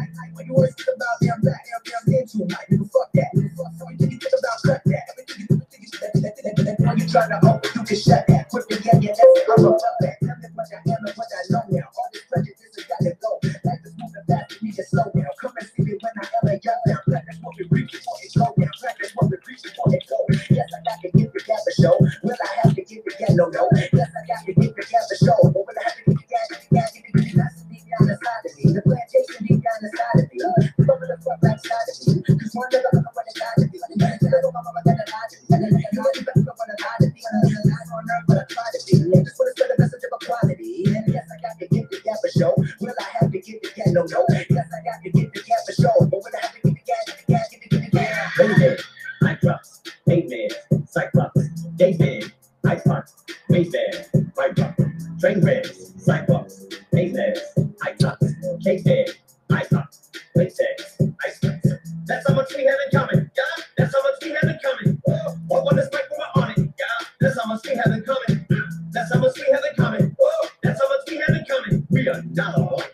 When you always think about damn back, damn into a night, nigga, fuck that. Everything you think about, cut that. Everything you when you try to open, you can shut that. Quick to get your exit, I'm a fuck that. Tell me what I am and what I know now. All this prejudice has got to go. Life is moving fast, we need to slow down. Come and see me when I am a young now. That's what we reach before it go down. That's what we preach before it go. Yes, I got to give the gap a show. Will I have to give the gap? No. Yes, I got to give the gap a show. But will I have to give the gap? That's deep down inside of me. The plantation deep down inside of me. Over the front back side of me. Cause one of the other one is out of me. I don't know what I got to be. You really better know what I got to be. I'm on earth, but I try to be. Just want to spread a message of equality. And yes, I got to give the gap a show. Will I have to give the gap? No. Yes, I got to give the gap a show. But will I have to give the gap? Baby, I drops, amen, Cyclops, David, Icebox, Mayfair, White Rock, Train Reds, Cyclops, Amen, Icebox, K-Bed, Icebox, Mayfair, Icebox. That's how much we have in common, yeah. That's how much we have in common. I want to spike when we're on it, yeah. That's how much we have in common. That's how much we have in common. That's how much we have in common. We are not alike.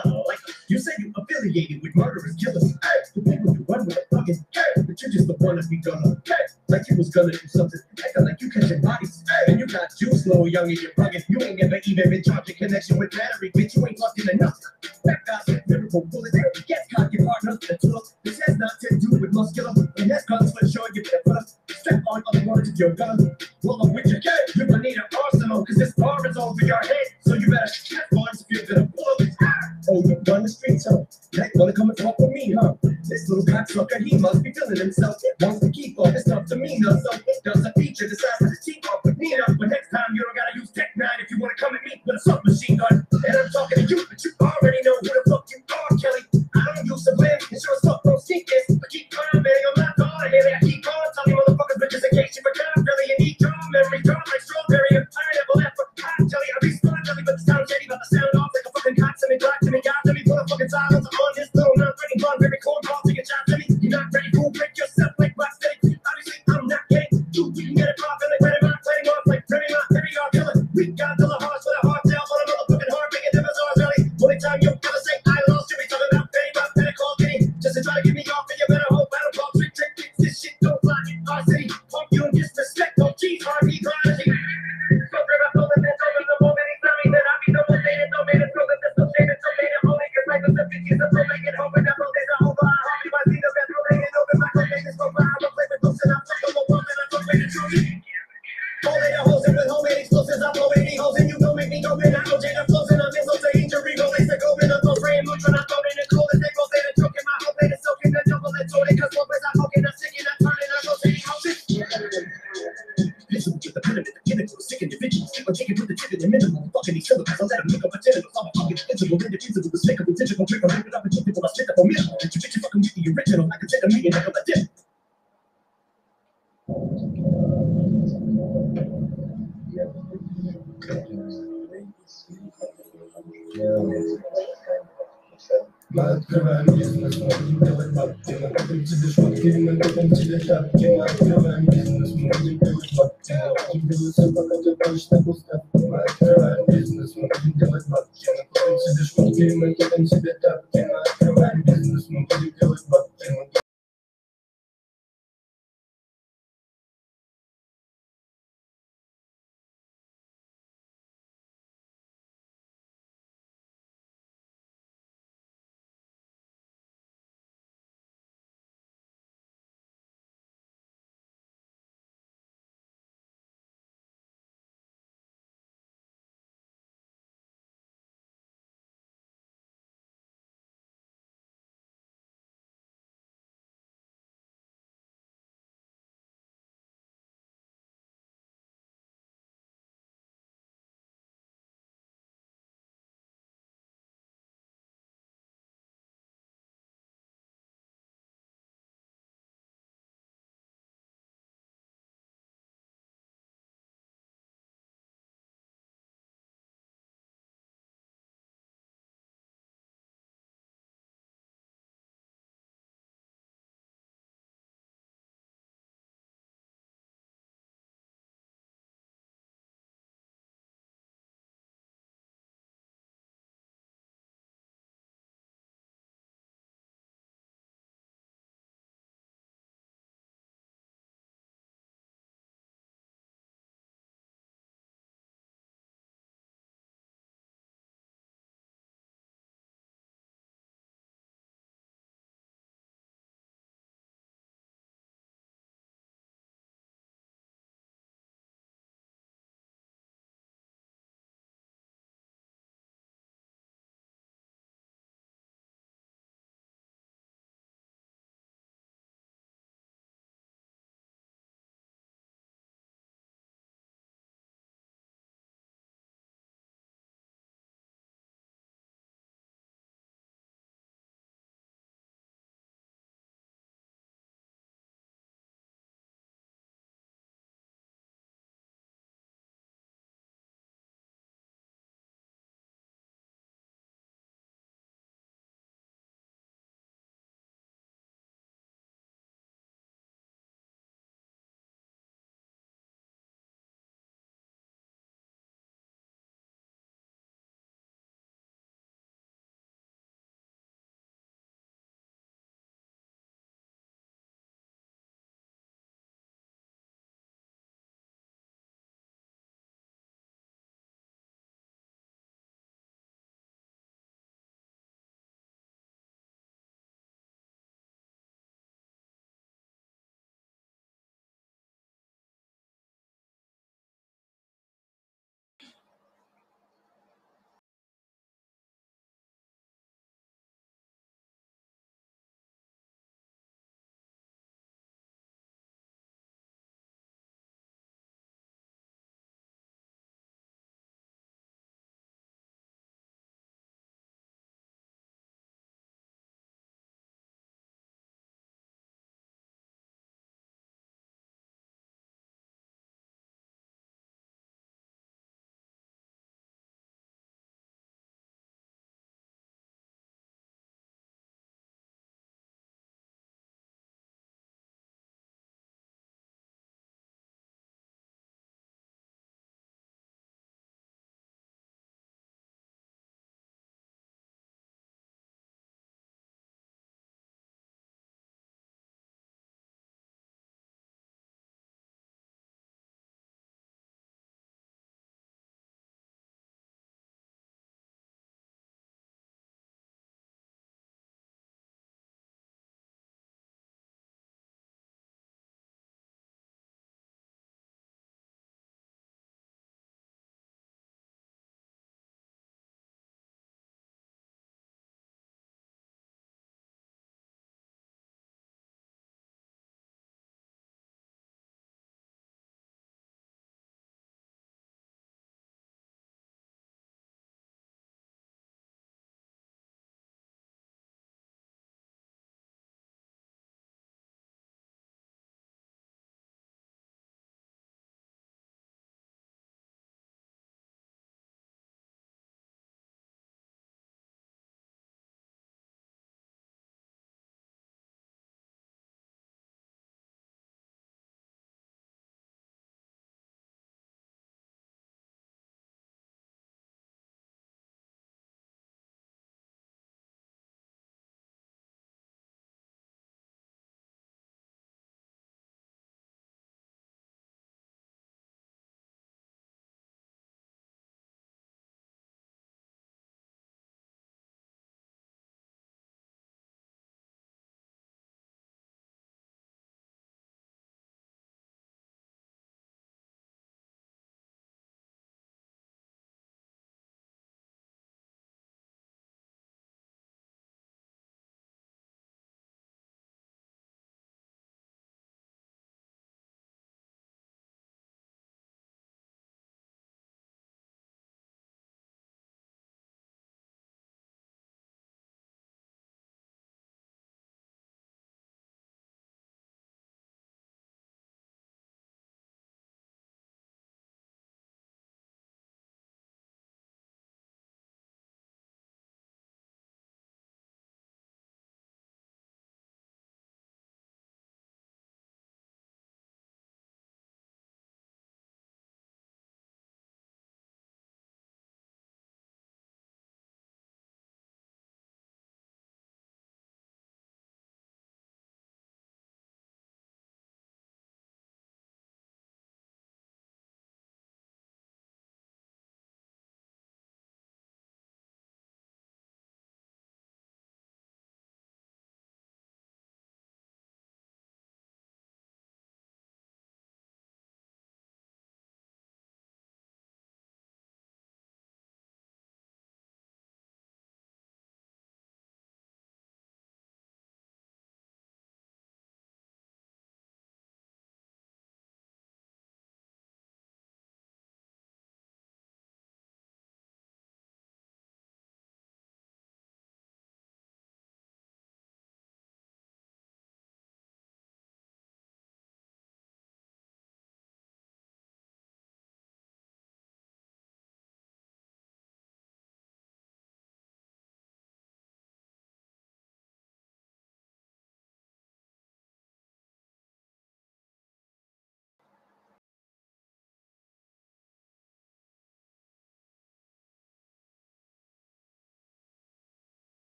You say you affiliated with murderers, killers. Hey, the people you run with are fucking. Hey, but you're just the one that be gonna. Hey, like you was gonna do something. Acting like you catching bodies. Hey, and you got juice, little young and you're bugging. You ain't never even been charged a connection with battery, bitch. You ain't fucking enough. That guy's lyrical bullet. Yes, cock your partner. The tool. This has not to do with muscular. And that's guns for sure. You better put a strap on other words if you're gonna. Roll up with your kid. You're gonna need an arsenal. Cause this bar is over your head. So you better strap on if you're gonna pull up. Oh, you run the streets, huh? That wanna come and talk with me, huh? This little cocksucker, he must be feeling himself. It wants to keep all this stuff to me, no. So it does a feature, decides to team up with me, no. But next time you don't gotta use Tech 9 if you wanna come at me with a submachine gun. And I'm talking to you, but you already know who the fuck you are, Kelly. I don't use sublime, and sure as fuck don't see this. But keep trying, man, I'm not on it. I keep on telling you motherfuckers, bitches, in case you forgot, really, you need your memory, draw like strawberry and pineapple, apple, pie, jelly. I respond, jelly, but the sound shady, about the sound off like a fucking cock to me, black to me, God to me, put a fucking silence on this little non-threatening blonde, very corn ball, take a shot to me. You're not ready, cool, break yourself like rock steady. Obviously, I'm not gay. You can get it poppin' like ready, not playing off like Remy, not heavy, y'all killer. We got till the hearts with a hard tail, on a motherfucking heart, making difference on our belly. Only time you ever say I lost, you be talking about Betty, about Pentecost, Kitty. Just to try to get me off, and you better hope I don't call trick, this shit don't fly in our city. Pump you and disrespect, oh geez, RP prodigy. So grab a phone and then over the moment he tell me that I be the one thing that don't make it feel that there's no shame and so made it only cause like the 50s of make it home and that road days are over. I hope you might see the best road and open my clothes and go by. I'm a play with books and I'm stuck on the wall and I'm going to truly. Only the hoes and with homemade explosives, I'm blowing any hoes and you don't make me go in. I know Jada flows and I'm in so to injury, go lace to go in. I'm going spraying neutron, I'm throwing in the cold and they go in and choking my whole plate is soaking the double and toting cause one place I'm poking, I'm sticking, I'm turning, I'm rotating, I'm Listen with the pyramid, the chemicals, sick individuals. I'm chicken with the chicken, the minimal. Fucking these syllables, I'll let them look up my tentacles. I'm a fucking invincible, indivisible, despicable, digital, trick, I'm ripping up and typical, I stick up a middle. And you bitch, you fucking with the original. I can take a meeting, I go like this. Мы открываем бизнес, можем делать бабки. Мы купим тебе шмотки, мы купим тебе шапки. Мы открываем бизнес, можем делать бабки. Мы будем делать все, пока ты точно пуста. Мы открываем бизнес, можем делать бабки. Мы купим тебе шмотки, мы купим тебе тапки. Мы открываем